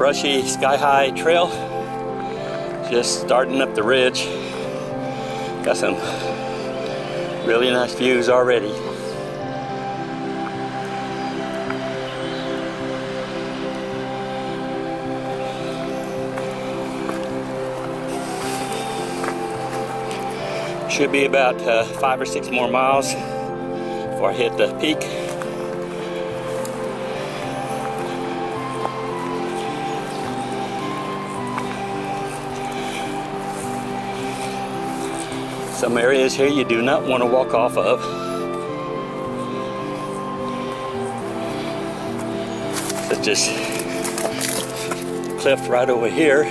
Brushy Sky High trail. Just starting up the ridge. Got some really nice views already. Should be about 5 or 6 more miles before I hit the peak. Some areas here you do not want to walk off of. Such as the cliff right over here.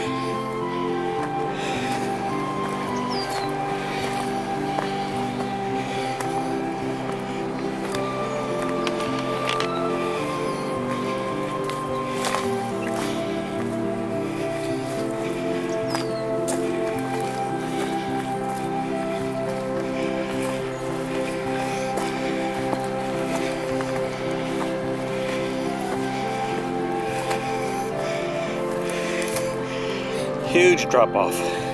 Huge drop off.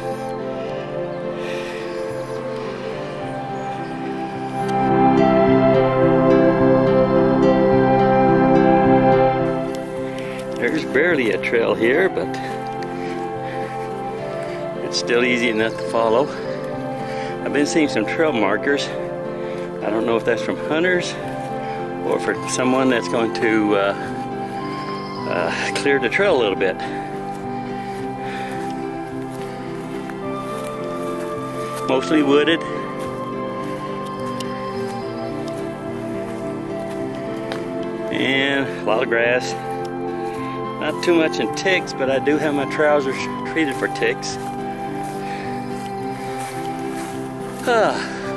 There's barely a trail here, but it's still easy enough to follow. I've been seeing some trail markers. I don't know if that's from hunters or for someone that's going to clear the trail a little bit. Mostly wooded. And a lot of grass. Not too much in ticks, but I do have my trousers treated for ticks. A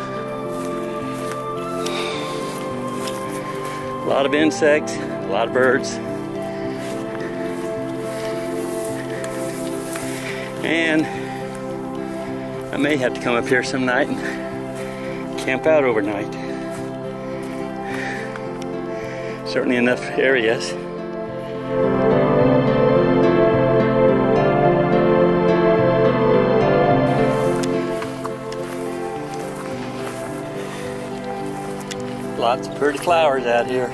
lot of insects, a lot of birds. And I may have to come up here some night and camp out overnight. Certainly enough areas. Lots of pretty flowers out here.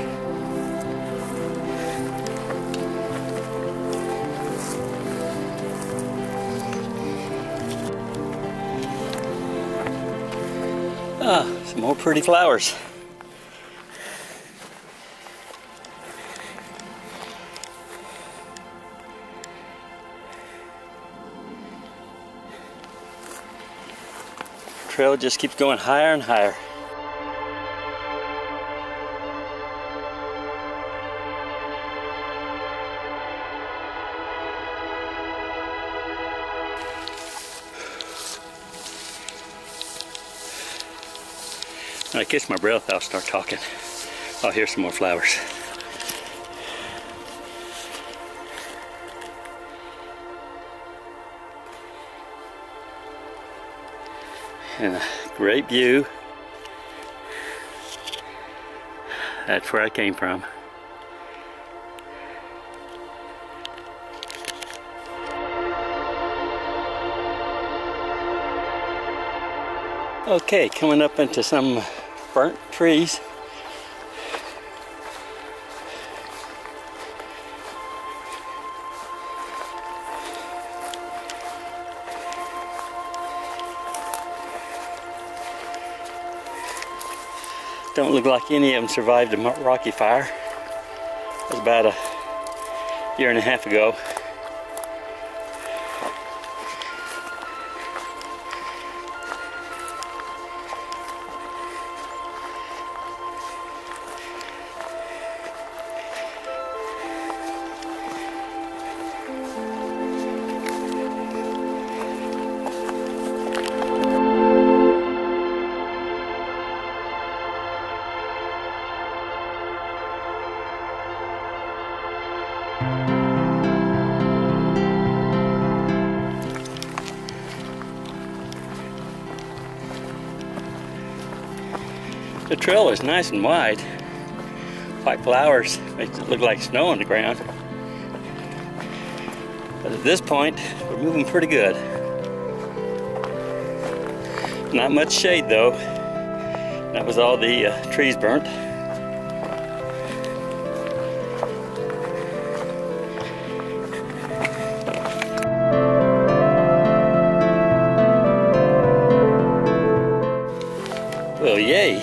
Some more pretty flowers. Trail just keeps going higher and higher. When I catch my breath, I'll start talking. I'll hear some more flowers. And a great view. That's where I came from. Okay, coming up into some burnt trees. Don't look like any of them survived a rocky fire. It was about a year and a half ago. The trail is nice and wide. White flowers makes it look like snow on the ground. But at this point, we're moving pretty good. Not much shade though. That was all the trees burnt. Well, yay!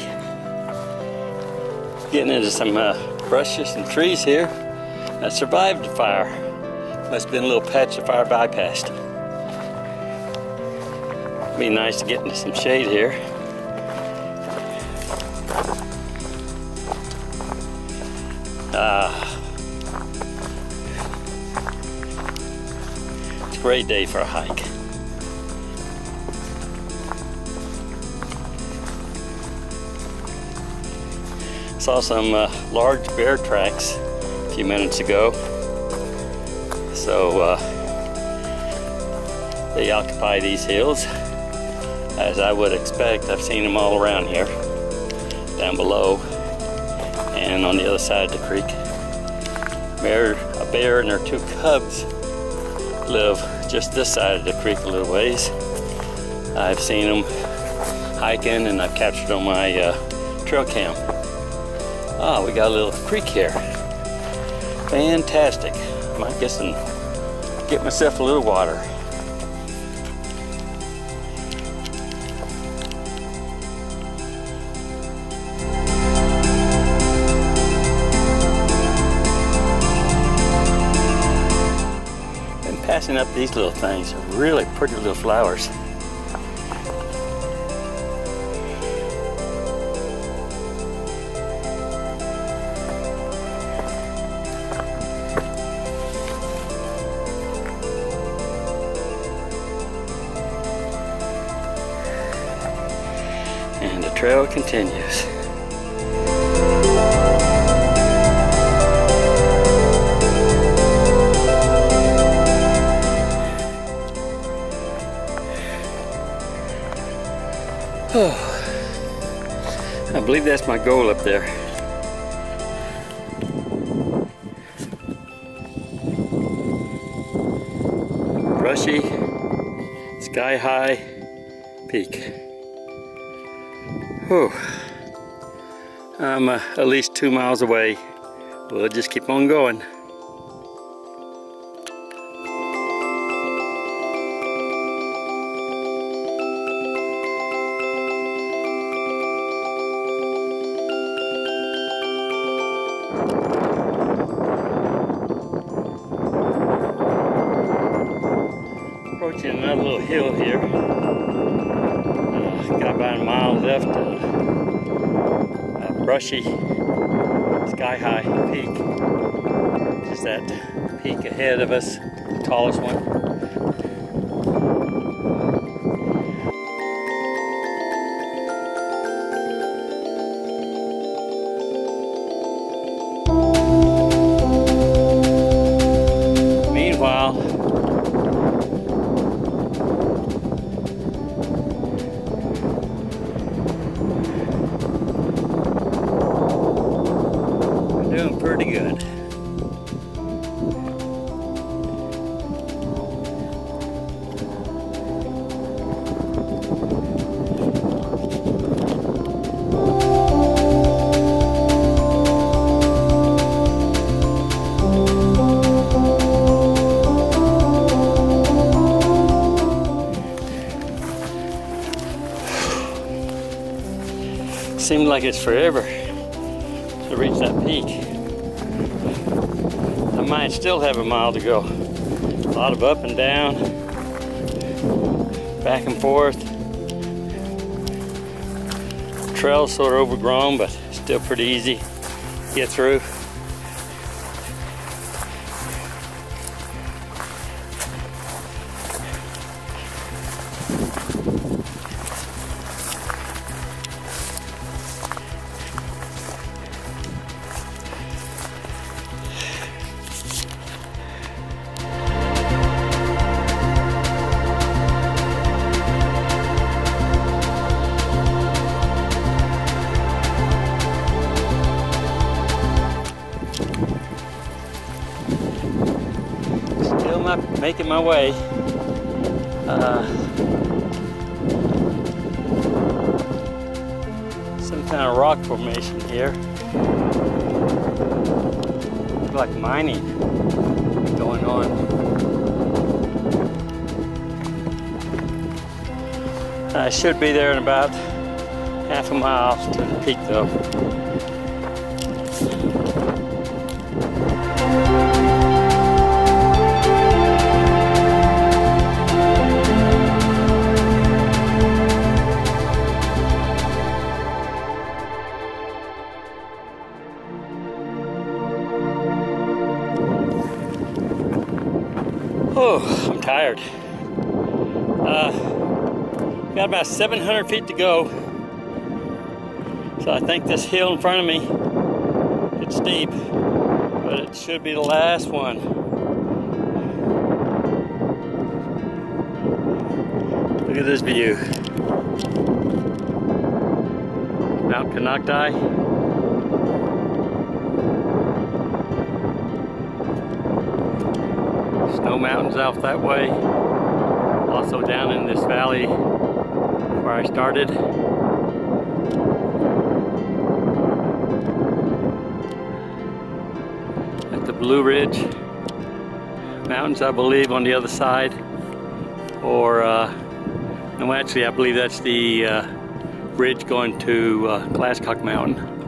Getting into some brushes and trees here that survived the fire. Must have been a little patch of fire bypassed. Be nice to get into some shade here. It's a great day for a hike. Saw some large bear tracks a few minutes ago. So they occupy these hills, as I would expect. I've seen them all around here, down below, and on the other side of the creek. A bear and their 2 cubs live just this side of the creek a little ways. I've seen them hiking, and I've captured on my trail cam. Ah, we got a little creek here. Fantastic. Might get myself a little water. Been passing up these little things. Really pretty little flowers. And the trail continues. Oh, I believe that's my goal up there. Brushy Sky High Peak. Whew. I'm at least 2 miles away. We'll just keep on going. Approaching another little hill here. Got about a mile left of Brushy Sky High Peak. Just that peak ahead of us, the tallest one. Meanwhile, doing pretty good. Seemed like it's forever to reach that peak. I might still have a mile to go. A lot of up and down, back and forth. Trail's sort of overgrown, but still pretty easy to get through. my way. Some kind of rock formation here. Looks like mining going on. I should be there in about half a mile to the peak though. Oh, I'm tired. Got about 700 feet to go. So I think this hill in front of me, it's steep, but it should be the last one. Look at this view. Mount Canocti. Snow mountains out that way. Also down in this valley where I started. At the Blue Ridge Mountains, I believe, on the other side. Or, no, actually, I believe that's the ridge going to Glasscock Mountain.